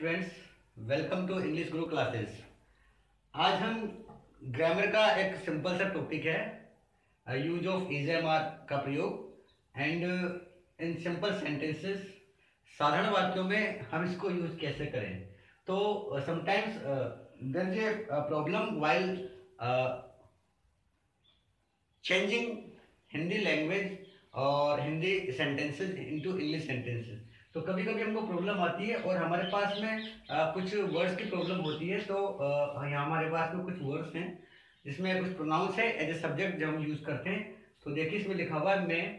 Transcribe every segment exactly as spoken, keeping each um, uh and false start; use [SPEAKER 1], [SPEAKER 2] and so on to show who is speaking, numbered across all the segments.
[SPEAKER 1] Students, welcome to English Guru classes. आज हम grammar का एक सिंपल सा टॉपिक है, use of is am are का प्रयोग एंड इन सिंपल सेंटेंसेस, साधारण वाक्यों में हम इसको यूज कैसे करें। तो sometimes there is a problem while changing Hindi language और Hindi sentences into English sentences. तो कभी कभी हमको प्रॉब्लम आती है और हमारे पास में आ, कुछ वर्ड्स की प्रॉब्लम होती है। तो आ, यहाँ हमारे पास में कुछ वर्ड्स हैं जिसमें कुछ प्रोनाउंस है एज ए सब्जेक्ट जब हम यूज करते हैं। तो देखिए इसमें लिखा हुआ है मैं,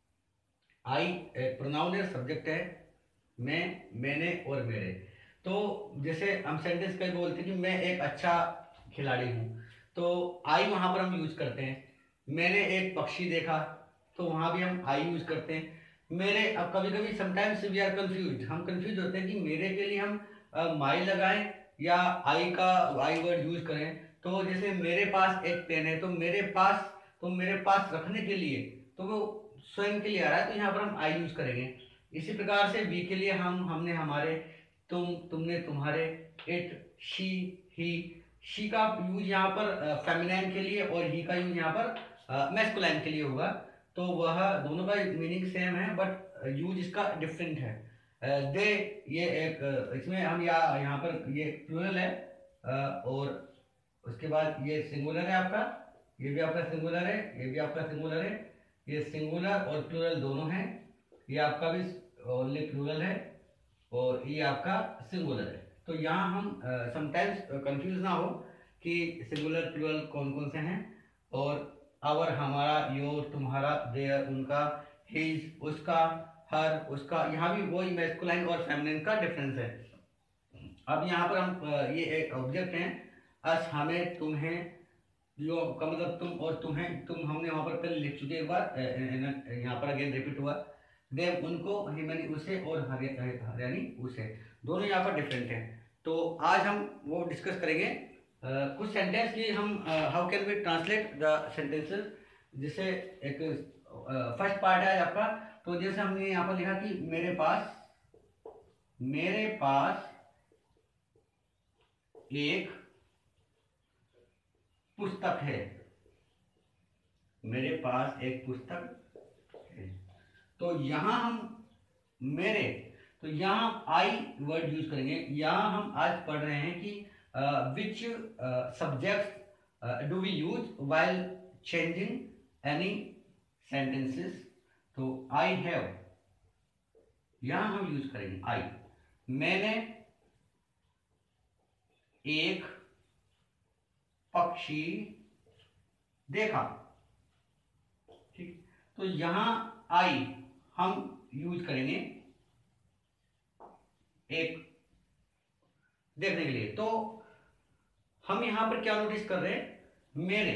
[SPEAKER 1] आई प्रोनाउन है, सब्जेक्ट है मैं, मैंने और मेरे। तो जैसे हम सेंटेंस कई बोलते हैं कि मैं एक अच्छा खिलाड़ी हूँ, तो आई वहां पर हम यूज करते हैं। मैंने एक पक्षी देखा, तो वहां भी हम आई यूज करते हैं। मेरे, अब कभी कभी समटाइम्स वी आर कंफ्यूज, हम कंफ्यूज होते हैं कि मेरे के लिए हम माई लगाएं या आई का आई वर्ड यूज करें। तो जैसे मेरे पास एक पेन है, तो मेरे पास, तो मेरे पास रखने के लिए, तो वो स्वयं के लिए आ रहा है, तो यहाँ पर हम आई यूज करेंगे। इसी प्रकार से वी के लिए हम हमने हमारे, तुम, तुमने, तुम्हारे, इट, शी, ही। शी का यूज यहाँ पर फेमिनाइन के लिए और ही का यूज यहाँ पर मैस्कुलाइन के लिए होगा। तो वह दोनों का मीनिंग सेम है बट यूज इसका डिफरेंट है। दे, ये एक, इसमें हम या यहाँ पर ये प्लूरल है, और उसके बाद ये सिंगुलर है आपका, ये भी आपका सिंगुलर है, ये भी आपका सिंगुलर है। ये सिंगुलर और प्लूरल दोनों हैं। ये आपका भी ओनली प्लूरल है और ये आपका सिंगुलर है। तो यहाँ हम समटाइम्स कंफ्यूज ना हो कि सिंगुलर प्लूरल कौन कौन से हैं। और आवर, हमारा, योर, तुम्हारा, देयर, उनका, हिज, उसका, हर, उसका, यहाँ भी वही मैस्कुलाइन और फेमिनिन का डिफरेंस है। अब यहाँ पर हम ये एक ऑब्जेक्ट हैं, अस, हमें, तुम्हें, जो का मतलब तुम और तुम्हें, तुम हमने वहां पर कल लिख चुके एक बार, यहाँ पर अगेन रिपीट हुआ। देव, उनको, हिम यानी उसे, और हर यानी उसे, दोनों यहाँ पर डिफरेंट हैं। तो आज हम वो डिस्कस करेंगे। uh, कुछ सेंटेंस की हम how can we translate the sentences. जैसे एक फर्स्ट पार्ट है आपका, तो जैसे हमने यहाँ पर लिखा कि मेरे पास, मेरे पास एक पुस्तक है, मेरे पास एक पुस्तक है। तो यहां हम मेरे, तो यहां आई वर्ड यूज करेंगे। यहां हम आज पढ़ रहे हैं कि which subject do we use while changing any sentences. तो आई हैव, यहां हम यूज करेंगे आई। मैंने एक पक्षी देखा, ठीक। तो यहां आई हम यूज करेंगे एक देखने के लिए। तो हम यहां पर क्या नोटिस कर रहे हैं, मेरे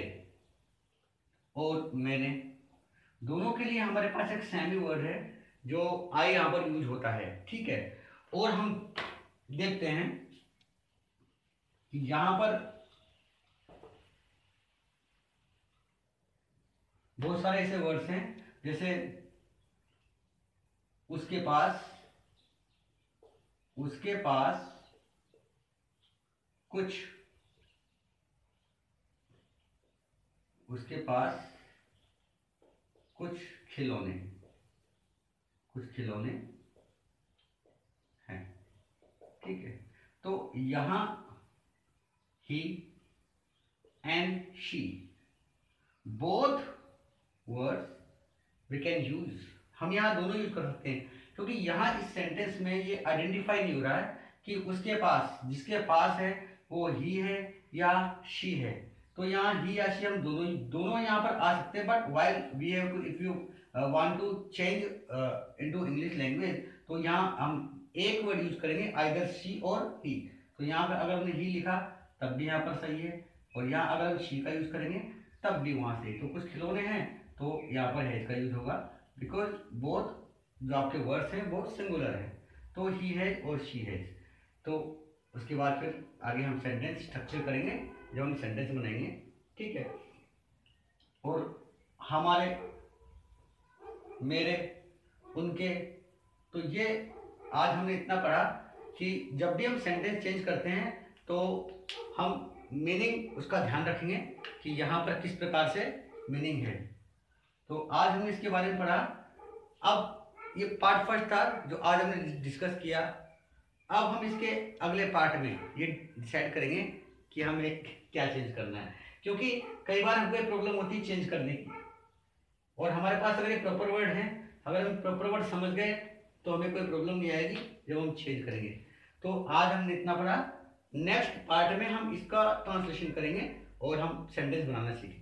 [SPEAKER 1] और मैंने दोनों के लिए हमारे पास एक सेमी वर्ड है जो आई यहां पर यूज होता है, ठीक है। और हम देखते हैं कि यहां पर बहुत सारे ऐसे वर्ड्स हैं, जैसे उसके पास, उसके पास कुछ, उसके पास कुछ खिलौने, कुछ खिलौने हैं, ठीक है। तो यहां he and she, both words we can use, हम यहां दोनों यूज कर सकते हैं। क्योंकि यहां इस सेंटेंस में ये आइडेंटिफाई नहीं हो रहा है कि उसके पास, जिसके पास है वो ही है या शी है। तो यहाँ ही या शी हम दोनों दोनों यहाँ पर आ सकते हैं। But while we have to, if you want to change into English language, तो यहाँ हम एक वर्ड यूज करेंगे, आइदर शी और ही। तो यहाँ पर अगर हमने ही लिखा तब भी यहाँ पर सही है, और यहाँ अगर हम शी का यूज करेंगे तब भी वहां से। तो कुछ खिलौने हैं तो यहाँ पर हैज का यूज होगा, बिकॉज बोथ जो आपके वर्ड्स हैं वो सिंगुलर है। तो ही है और शी है। तो उसके बाद फिर आगे हम सेंटेंस स्ट्रक्चर करेंगे जब हम सेंटेंस बनाएंगे, ठीक है। और हमारे, मेरे, उनके, तो ये आज हमने इतना पढ़ा कि जब भी हम सेंटेंस चेंज करते हैं तो हम मीनिंग उसका ध्यान रखेंगे कि यहाँ पर किस प्रकार से मीनिंग है। तो आज हमने इसके बारे में पढ़ा। अब ये पार्ट फर्स्ट था जो आज हमने डिस्कस किया। अब हम इसके अगले पार्ट में ये डिसाइड करेंगे कि हमें क्या चेंज करना है, क्योंकि कई बार हमको प्रॉब्लम होती है चेंज करने की, और हमारे पास अगर ये प्रॉपर वर्ड है, अगर हम प्रॉपर वर्ड समझ गए तो हमें कोई प्रॉब्लम नहीं आएगी जब हम चेंज करेंगे। तो आज हमने इतना पढ़ा। नेक्स्ट पार्ट में हम इसका ट्रांसलेशन करेंगे और हम सेंटेंस बनाना सीखेंगे।